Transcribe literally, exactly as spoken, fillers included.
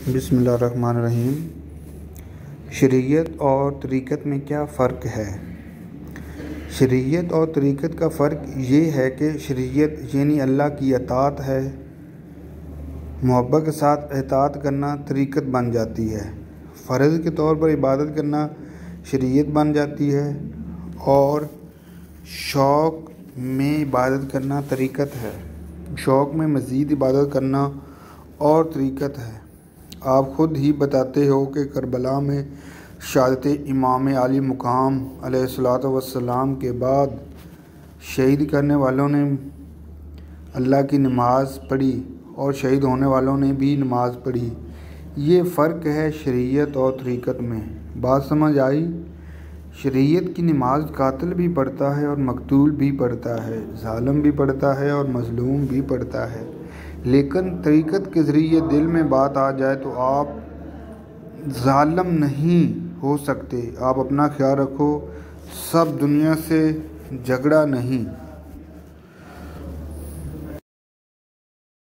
بسم اللہ الرحمن الرحیم۔ شریعت اور طریقت میں کیا فرق ہے؟ شریعت اور طریقت کا فرق یہ ہے کہ شریعت یعنی اللہ کی اطاعت ہے، محبت کے ساتھ اطاعت کرنا طریقت بن جاتی ہے، فرض کے طور پر عبادت کرنا شریعت بن جاتی ہے، اور شوق میں عبادت کرنا طریقت ہے، شوق میں مزید عبادت کرنا اور طریقت ہے۔ آپ خود ہی بتاتے ہو کہ کربلا میں شہادت امام عالی مقام علیہ الصلوۃ والسلام کے بعد شہید کرنے والوں نے اللہ کی نماز پڑھی اور شہید ہونے والوں نے بھی نماز پڑھی۔ یہ فرق ہے شریعت اور طریقت میں۔ بات سمجھ آئی؟ شریعت کی نماز قاتل بھی پڑھتا ہے اور مقتول بھی پڑھتا ہے، ظالم بھی پڑھتا ہے اور مظلوم بھی پڑھتا ہے، لیکن طریقت کے ذریعے دل میں بات آ جائے تو آپ ظالم نہیں ہو سکتے۔ آپ اپنا خیال رکھو، سب دنیا سے جھگڑا نہیں۔